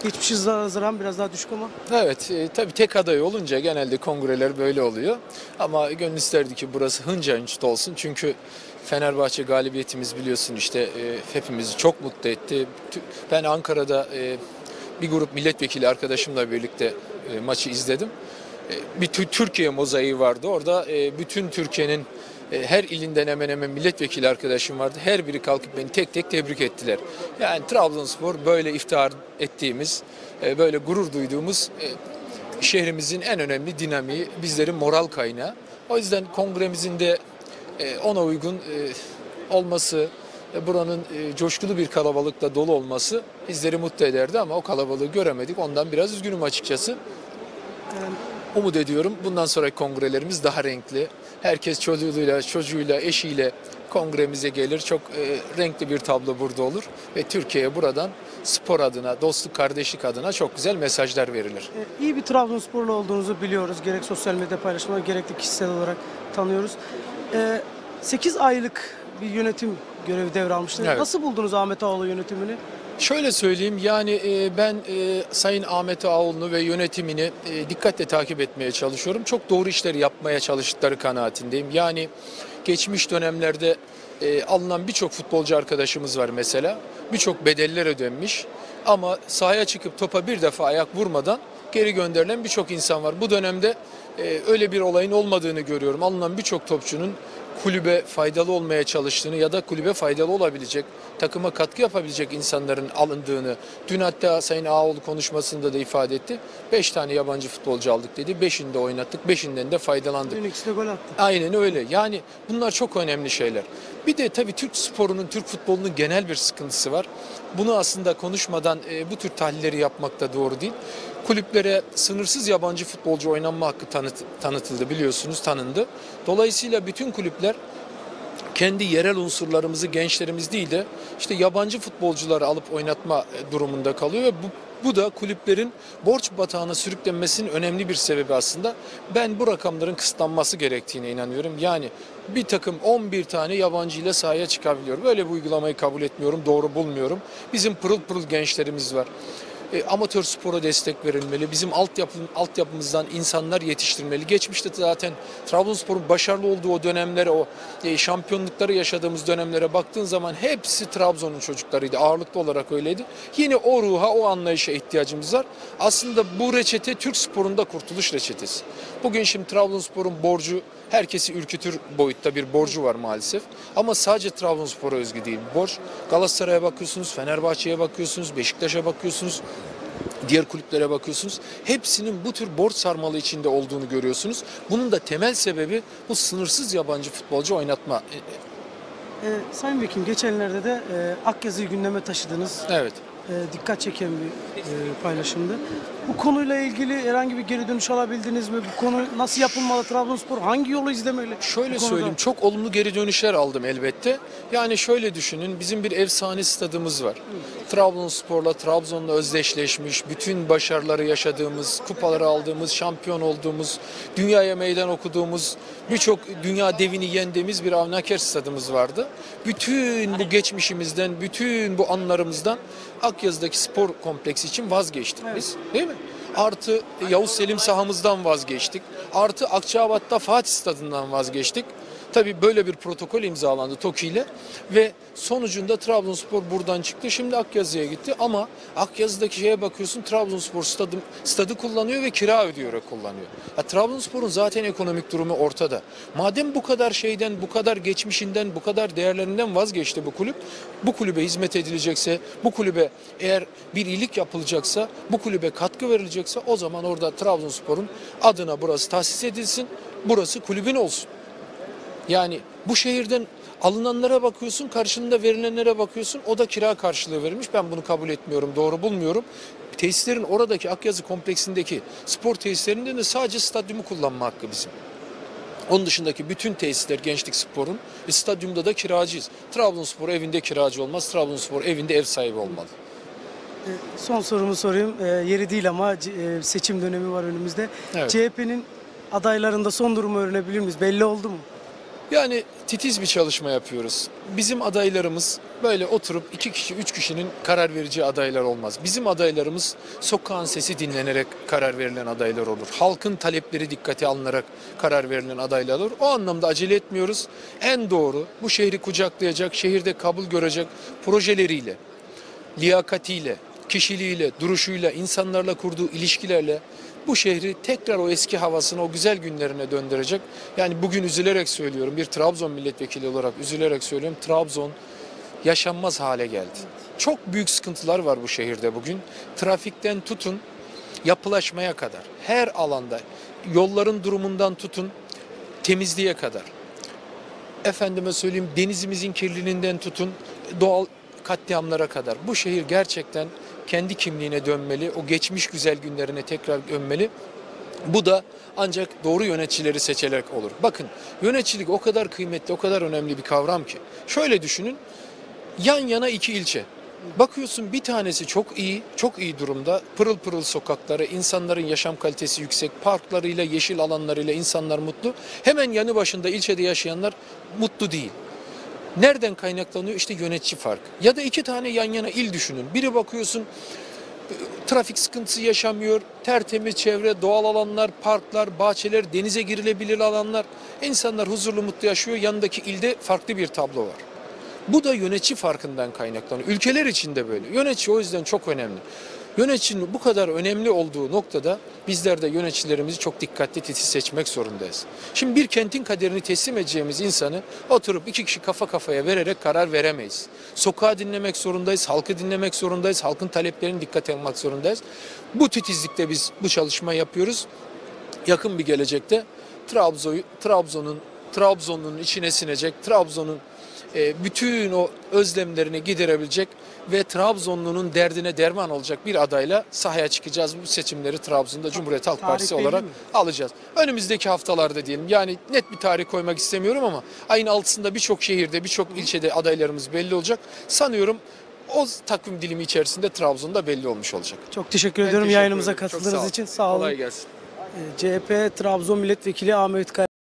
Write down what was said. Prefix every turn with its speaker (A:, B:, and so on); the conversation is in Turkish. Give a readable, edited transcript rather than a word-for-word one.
A: Geçmişe nazaran biraz daha düşük ama.
B: Evet, tabii tek aday olunca genelde kongreler böyle oluyor. Ama gönül isterdi ki burası hınca hınçta olsun. Çünkü Fenerbahçe galibiyetimiz biliyorsun işte hepimizi çok mutlu etti. Ben Ankara'da bir grup milletvekili arkadaşımla birlikte maçı izledim. Bir Türkiye mozaiği vardı. Orada bütün Türkiye'nin her ilinden hemen hemen milletvekili arkadaşım vardı. Her biri kalkıp beni tek tek tebrik ettiler. Yani Trabzonspor böyle iftihar ettiğimiz, böyle gurur duyduğumuz şehrimizin en önemli dinamiği, bizlerin moral kaynağı. O yüzden kongremizin de ona uygun olması, buranın coşkulu bir kalabalıkla dolu olması bizleri mutlu ederdi ama o kalabalığı göremedik. Ondan biraz üzgünüm açıkçası. Umut ediyorum bundan sonraki kongrelerimiz daha renkli. Herkes çocuğuyla, eşiyle kongremize gelir. Çok renkli bir tablo burada olur ve Türkiye'ye buradan spor adına, dostluk, kardeşlik adına çok güzel mesajlar verilir.
A: İyi bir Trabzonsporlu olduğunuzu biliyoruz. Gerek sosyal medya paylaşımları gerek de kişisel olarak tanıyoruz. 8 aylık bir yönetim görevi devralmıştınız.
B: Evet.
A: Nasıl buldunuz Ahmet Ağaoğlu yönetimini?
B: Şöyle söyleyeyim yani ben Sayın Ahmet Ağaoğlu'nu ve yönetimini dikkatle takip etmeye çalışıyorum. Çok doğru işleri yapmaya çalıştıkları kanaatindeyim. Yani geçmiş dönemlerde alınan birçok futbolcu arkadaşımız var mesela. Birçok bedeller ödenmiş ama sahaya çıkıp topa bir defa ayak vurmadan geri gönderilen birçok insan var. Bu dönemde öyle bir olayın olmadığını görüyorum. Alınan birçok topçunun kulübe faydalı olmaya çalıştığını ya da kulübe faydalı olabilecek, takıma katkı yapabilecek insanların alındığını, dün hatta Sayın Ağaoğlu konuşmasında da ifade etti. 5 tane yabancı futbolcu aldık dedi. 5'ini de oynattık, 5'inden de faydalandık.
A: Dün ikisi de gol attı.
B: Aynen öyle. Yani bunlar çok önemli şeyler. Bir de tabii Türk sporunun, Türk futbolunun genel bir sıkıntısı var. Bunu aslında konuşmadan bu tür tahlilleri yapmak da doğru değil. Kulüplere sınırsız yabancı futbolcu oynanma hakkı tanıtıldı biliyorsunuz, tanındı. Dolayısıyla bütün kulüpler kendi yerel unsurlarımızı, gençlerimiz değil de işte yabancı futbolcuları alıp oynatma durumunda kalıyor ve bu da kulüplerin borç batağına sürüklenmesinin önemli bir sebebi aslında. Ben bu rakamların kısıtlanması gerektiğine inanıyorum. Yani bir takım 11 tane yabancı ile sahaya çıkabiliyor. Böyle bir uygulamayı kabul etmiyorum, doğru bulmuyorum. Bizim pırıl pırıl gençlerimiz var. Amatör spora destek verilmeli. Bizim altyapımızdan insanlar yetiştirmeli. Geçmişte zaten Trabzonspor'un başarılı olduğu o dönemlere, o şampiyonlukları yaşadığımız dönemlere baktığın zaman hepsi Trabzon'un çocuklarıydı. Ağırlıklı olarak öyleydi. Yine o ruha, o anlayışa ihtiyacımız var. Aslında bu reçete Türk sporunda kurtuluş reçetesi. Bugün şimdi Trabzonspor'un borcu herkesi ürkütür boyutta bir borcu var maalesef. Ama sadece Trabzonspor'a özgü değil bu borç. Galatasaray'a bakıyorsunuz, Fenerbahçe'ye bakıyorsunuz, Beşiktaş'a bakıyorsunuz. Diğer kulüplere bakıyorsunuz. Hepsinin bu tür borç sarmalı içinde olduğunu görüyorsunuz. Bunun da temel sebebi bu sınırsız yabancı futbolcu oynatma.
A: Sayın Vekilim geçenlerde de Akyazı'yı gündeme taşıdınız.
B: Evet.
A: Dikkat çeken bir paylaşımdı. Bu konuyla ilgili herhangi bir geri dönüş alabildiniz mi? Bu konu nasıl yapılmalı? Trabzonspor hangi yolu izlemeli?
B: Şöyle söyleyeyim, çok olumlu geri dönüşler aldım elbette. Yani şöyle düşünün, bizim bir efsane stadımız var. Trabzonspor'la, Trabzon'la özdeşleşmiş, bütün başarıları yaşadığımız, kupaları aldığımız, şampiyon olduğumuz, dünyaya meydan okuduğumuz, birçok dünya devini yendiğimiz bir Avni Aker stadımız vardı. Bütün bu geçmişimizden, bütün bu anılarımızdan Akyazı'daki spor kompleksi için vazgeçtik biz, değil mi? Artı Yavuz Selim sahamızdan vazgeçtik. Artı Akçabat'ta Fatih Stadı'ndan vazgeçtik. Tabii böyle bir protokol imzalandı TOKİ ile ve sonucunda Trabzonspor buradan çıktı. Şimdi Akyazı'ya gitti ama Akyazı'daki şeye bakıyorsun, Trabzonspor stadı kullanıyor ve kira ödeyerek kullanıyor. Trabzonspor'un zaten ekonomik durumu ortada. Madem bu kadar şeyden, bu kadar geçmişinden, bu kadar değerlerinden vazgeçti bu kulüp, bu kulübe hizmet edilecekse, bu kulübe eğer bir iyilik yapılacaksa, bu kulübe katkı verilecekse o zaman orada Trabzonspor'un adına burası tahsis edilsin, burası kulübün olsun. Yani bu şehirden alınanlara bakıyorsun, karşılığında verilenlere bakıyorsun, o da kira karşılığı verilmiş. Ben bunu kabul etmiyorum, doğru bulmuyorum. Tesislerin oradaki Akyazı kompleksindeki spor tesislerinde de sadece stadyumu kullanma hakkı bizim. Onun dışındaki bütün tesisler Gençlik Spor'un, stadyumda da kiracıyız. Trabzonspor evinde kiracı olmaz, Trabzonspor evinde ev sahibi olmalı.
A: Son sorumu sorayım. Yeri değil ama seçim dönemi var önümüzde.
B: Evet.
A: CHP'nin adaylarında son durumu öğrenebilir miyiz? Belli oldu mu?
B: Yani titiz bir çalışma yapıyoruz. Bizim adaylarımız böyle oturup 2 kişi, 3 kişinin karar vereceği adaylar olmaz. Bizim adaylarımız sokağın sesi dinlenerek karar verilen adaylar olur. Halkın talepleri dikkate alınarak karar verilen adaylar olur. O anlamda acele etmiyoruz. En doğru, bu şehri kucaklayacak, şehirde kabul görecek projeleriyle, liyakatiyle, kişiliğiyle, duruşuyla, insanlarla kurduğu ilişkilerle bu şehri tekrar o eski havasına, o güzel günlerine döndürecek. Yani bugün üzülerek söylüyorum, bir Trabzon milletvekili olarak üzülerek söylüyorum, Trabzon yaşanmaz hale geldi. Çok büyük sıkıntılar var bu şehirde bugün. Trafikten tutun, yapılaşmaya kadar, her alanda, yolların durumundan tutun, temizliğe kadar. Efendime söyleyeyim, denizimizin kirliliğinden tutun, doğal katliamlara kadar. Bu şehir gerçekten kendi kimliğine dönmeli, o geçmiş güzel günlerine tekrar dönmeli. Bu da ancak doğru yöneticileri seçerek olur. Bakın, yöneticilik o kadar kıymetli, o kadar önemli bir kavram ki. Şöyle düşünün, yan yana 2 ilçe. Bakıyorsun bir tanesi çok iyi, çok iyi durumda. Pırıl pırıl sokakları, insanların yaşam kalitesi yüksek, parklarıyla, yeşil alanlarıyla insanlar mutlu. Hemen yanı başında ilçede yaşayanlar mutlu değil. Nereden kaynaklanıyor? İşte yönetici fark. Ya da 2 tane yan yana il düşünün. Biri bakıyorsun trafik sıkıntısı yaşamıyor, tertemiz çevre, doğal alanlar, parklar, bahçeler, denize girilebilir alanlar. İnsanlar huzurlu mutlu yaşıyor. Yanındaki ilde farklı bir tablo var. Bu da yönetici farkından kaynaklanıyor. Ülkeler için de böyle. Yönetici o yüzden çok önemli. Yöneticinin bu kadar önemli olduğu noktada bizler de yöneticilerimizi çok dikkatli titiz seçmek zorundayız. Şimdi bir kentin kaderini teslim edeceğimiz insanı oturup 2 kişi kafa kafaya vererek karar veremeyiz. Sokağı dinlemek zorundayız, halkı dinlemek zorundayız, halkın taleplerini dikkate almak zorundayız. Bu titizlikte biz bu çalışmayı yapıyoruz. Yakın bir gelecekte Trabzon'un içine sinecek, Trabzon'un bütün o özlemlerini giderebilecek ve Trabzonlu'nun derdine derman olacak bir adayla sahaya çıkacağız. Bu seçimleri Trabzon'da Cumhuriyet Halk Partisi
A: Tarih belli
B: olarak
A: mi?
B: alacağız. Önümüzdeki haftalarda diyelim. Yani net bir tarih koymak istemiyorum ama ayın 6'sında birçok şehirde, birçok ilçede adaylarımız belli olacak. Sanıyorum o takvim dilimi içerisinde Trabzon'da belli olmuş olacak.
A: Çok teşekkür
B: Ben
A: ediyorum
B: teşekkür
A: yayınımıza
B: ederim. Çok
A: katıldığınız
B: sağ ol.
A: için. Sağ olun.
B: Kolay gelsin.
A: CHP Trabzon Milletvekili Ahmet Kaya.